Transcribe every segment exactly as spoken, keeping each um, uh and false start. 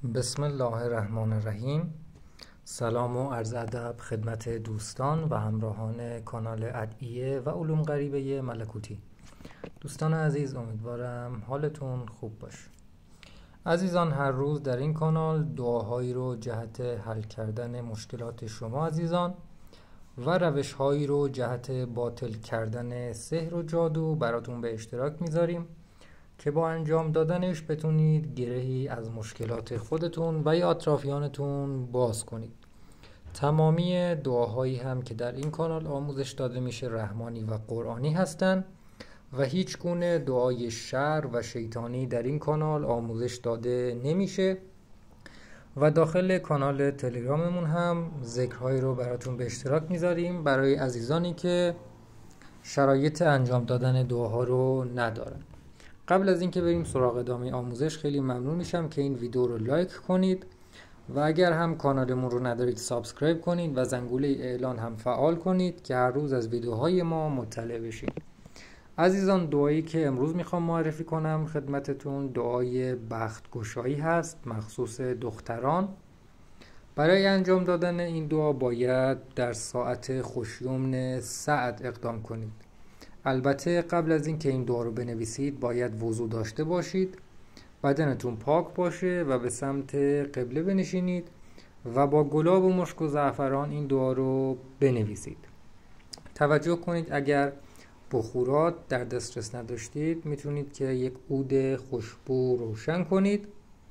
بسم الله الرحمن الرحیم. سلام و عرض ادب خدمت دوستان و همراهان کانال ادعیه و علوم غریبه ملکوتی. دوستان عزیز، امیدوارم حالتون خوب باشه. عزیزان، هر روز در این کانال دعاهایی رو جهت حل کردن مشکلات شما عزیزان و روشهایی رو جهت باطل کردن سحر و جادو براتون به اشتراک میذاریم که با انجام دادنش بتونید گرهی از مشکلات خودتون و یا اطرافیانتون باز کنید. تمامی دعاهایی هم که در این کانال آموزش داده میشه رحمانی و قرآنی هستن و هیچ گونه دعای شر و شیطانی در این کانال آموزش داده نمیشه و داخل کانال تلگراممون هم ذکرهایی رو براتون به اشتراک میذاریم برای عزیزانی که شرایط انجام دادن دعاها رو ندارن. قبل از اینکه بریم سراغ ادامه آموزش خیلی ممنون میشم که این ویدیو رو لایک کنید و اگر هم کانالمون رو ندارید سابسکرایب کنید و زنگوله اعلان هم فعال کنید که هر روز از ویدیوهای ما مطلع بشید. عزیزان، دعایی که امروز میخوام معرفی کنم خدمتتون دعای بخت گشایی هست، مخصوص دختران. برای انجام دادن این دعا باید در ساعت خوشیمن سعد اقدام کنید. البته قبل از اینکه این دعا رو بنویسید باید وضو داشته باشید، بدنتون پاک باشه و به سمت قبله بنشینید و با گلاب و مشک و زعفران این دعا رو بنویسید. توجه کنید اگر بخورات در دسترس نداشتید میتونید که یک عود خوشبو روشن کنید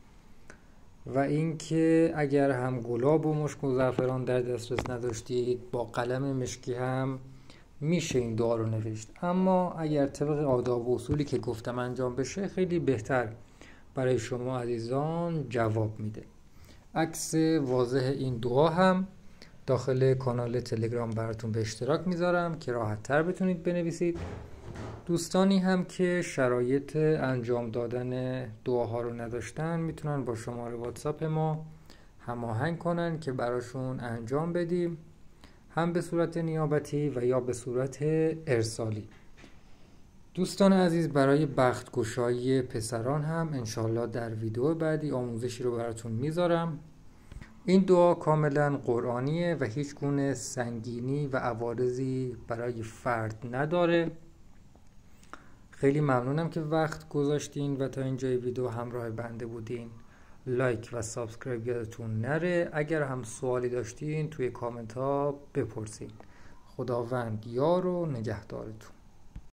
و اینکه اگر هم گلاب و مشک و زعفران در دسترس نداشتید با قلم مشکی هم میشه این دعا رو نوشت، اما اگر طبق آداب و اصولی که گفتم انجام بشه خیلی بهتر برای شما عزیزان جواب میده. عکس واضح این دعا هم داخل کانال تلگرام براتون به اشتراک میذارم که راحت تر بتونید بنویسید. دوستانی هم که شرایط انجام دادن دعاها رو نداشتن میتونن با شماره واتساپ ما هماهنگ کنن که براشون انجام بدیم، هم به صورت نیابتی و یا به صورت ارسالی. دوستان عزیز، برای بخت گشایی پسران هم انشالله در ویدیو بعدی آموزشی رو براتون میذارم. این دعا کاملا قرآنیه و هیچ گونه سنگینی و عوارضی برای فرد نداره. خیلی ممنونم که وقت گذاشتین و تا اینجای ویدیو همراه بنده بودین. لایک و سابسکرایب یادتون نره. اگر هم سوالی داشتین توی کامنت ها بپرسین. خداوند یار و نگهدارتون.